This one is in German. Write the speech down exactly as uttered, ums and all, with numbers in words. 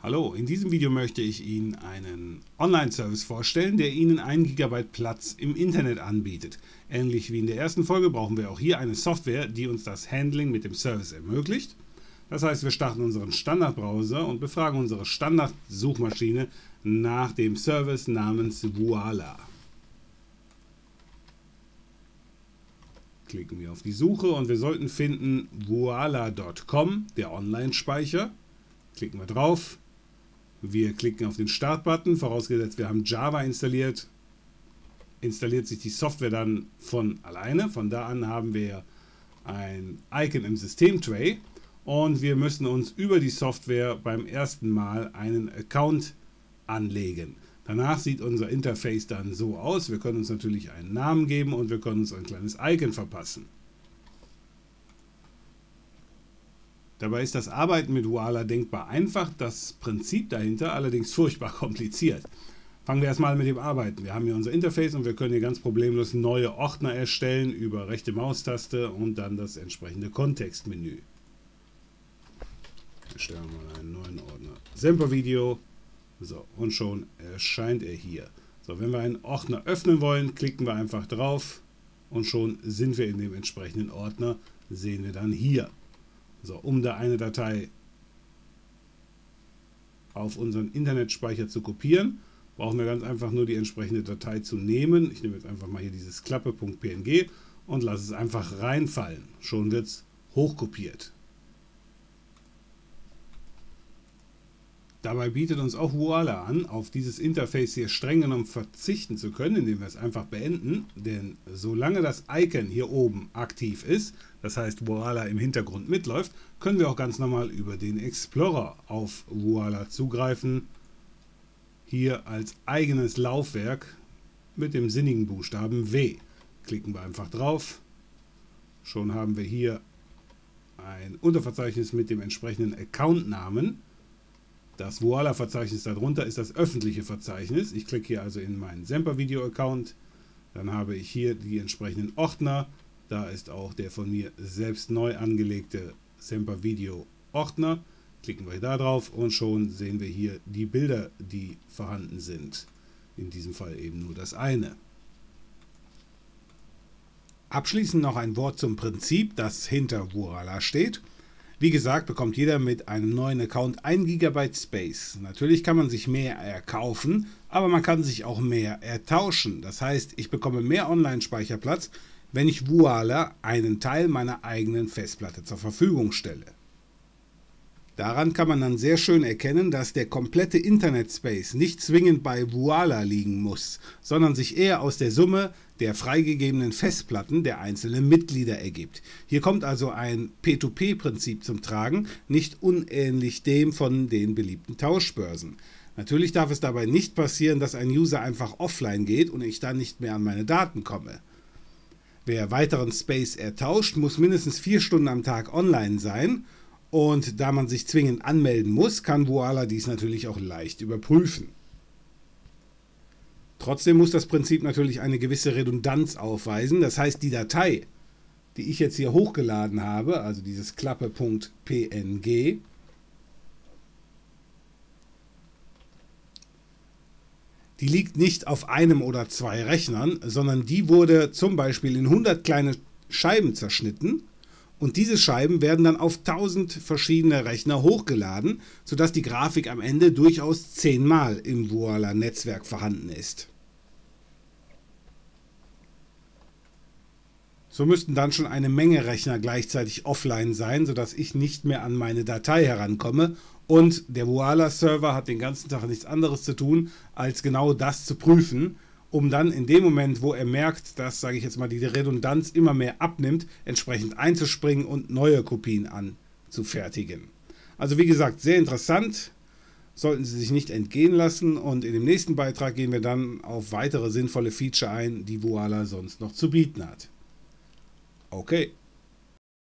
Hallo, in diesem Video möchte ich Ihnen einen Online-Service vorstellen, der Ihnen ein Gigabyte Platz im Internet anbietet. Ähnlich wie in der ersten Folge brauchen wir auch hier eine Software, die uns das Handling mit dem Service ermöglicht. Das heißt, wir starten unseren Standardbrowser und befragen unsere Standardsuchmaschine nach dem Service namens Voila. Klicken wir auf die Suche und wir sollten finden voila punkt com, der Online-Speicher. Klicken wir drauf. Wir klicken auf den Start-Button, vorausgesetzt wir haben Java installiert, installiert sich die Software dann von alleine. Von da an haben wir ein Icon im System-Tray und wir müssen uns über die Software beim ersten Mal einen Account anlegen. Danach sieht unser Interface dann so aus. Wir können uns natürlich einen Namen geben und wir können uns ein kleines Icon verpassen. Dabei ist das Arbeiten mit Voila denkbar einfach, das Prinzip dahinter allerdings furchtbar kompliziert. Fangen wir erstmal mit dem Arbeiten. Wir haben hier unser Interface und wir können hier ganz problemlos neue Ordner erstellen über rechte Maustaste und dann das entsprechende Kontextmenü. Erstellen wir mal einen neuen Ordner Sempervideo. So, und schon erscheint er hier. So, wenn wir einen Ordner öffnen wollen, klicken wir einfach drauf und schon sind wir in dem entsprechenden Ordner, sehen wir dann hier. So, um da eine Datei auf unseren Internetspeicher zu kopieren, brauchen wir ganz einfach nur die entsprechende Datei zu nehmen. Ich nehme jetzt einfach mal hier dieses klappe.png und lasse es einfach reinfallen. Schon wird es hochkopiert. Dabei bietet uns auch Voila an, auf dieses Interface hier streng genommen verzichten zu können, indem wir es einfach beenden. Denn solange das Icon hier oben aktiv ist, das heißt Voila im Hintergrund mitläuft, können wir auch ganz normal über den Explorer auf Voila zugreifen. Hier als eigenes Laufwerk mit dem sinnigen Buchstaben W. Klicken wir einfach drauf. Schon haben wir hier ein Unterverzeichnis mit dem entsprechenden Accountnamen. Das Voila-Verzeichnis darunter ist das öffentliche Verzeichnis. Ich klicke hier also in meinen Sempervideo-Account. Dann habe ich hier die entsprechenden Ordner. Da ist auch der von mir selbst neu angelegte Sempervideo-Ordner. Klicken wir da drauf und schon sehen wir hier die Bilder, die vorhanden sind. In diesem Fall eben nur das eine. Abschließend noch ein Wort zum Prinzip, das hinter Voila steht. Wie gesagt, bekommt jeder mit einem neuen Account ein Gigabyte Space. Natürlich kann man sich mehr erkaufen, aber man kann sich auch mehr ertauschen. Das heißt, ich bekomme mehr Online-Speicherplatz, wenn ich Voila einen Teil meiner eigenen Festplatte zur Verfügung stelle. Daran kann man dann sehr schön erkennen, dass der komplette Internet-Space nicht zwingend bei Voila liegen muss, sondern sich eher aus der Summe der freigegebenen Festplatten der einzelnen Mitglieder ergibt. Hier kommt also ein P zwei P-Prinzip zum Tragen, nicht unähnlich dem von den beliebten Tauschbörsen. Natürlich darf es dabei nicht passieren, dass ein User einfach offline geht und ich dann nicht mehr an meine Daten komme. Wer weiteren Space ertauscht, muss mindestens vier Stunden am Tag online sein. Und da man sich zwingend anmelden muss, kann Voila dies natürlich auch leicht überprüfen. Trotzdem muss das Prinzip natürlich eine gewisse Redundanz aufweisen. Das heißt, die Datei, die ich jetzt hier hochgeladen habe, also dieses klappe.png, die liegt nicht auf einem oder zwei Rechnern, sondern die wurde zum Beispiel in hundert kleine Scheiben zerschnitten. Und diese Scheiben werden dann auf tausend verschiedene Rechner hochgeladen, sodass die Grafik am Ende durchaus zehnmal im Voila-Netzwerk vorhanden ist. So müssten dann schon eine Menge Rechner gleichzeitig offline sein, sodass ich nicht mehr an meine Datei herankomme. Und der Voila-Server hat den ganzen Tag nichts anderes zu tun, als genau das zu prüfen, um dann in dem Moment, wo er merkt, dass, sage ich jetzt mal, die Redundanz immer mehr abnimmt, entsprechend einzuspringen und neue Kopien anzufertigen. Also wie gesagt, sehr interessant, sollten Sie sich nicht entgehen lassen und in dem nächsten Beitrag gehen wir dann auf weitere sinnvolle Feature ein, die Voila sonst noch zu bieten hat. Okay.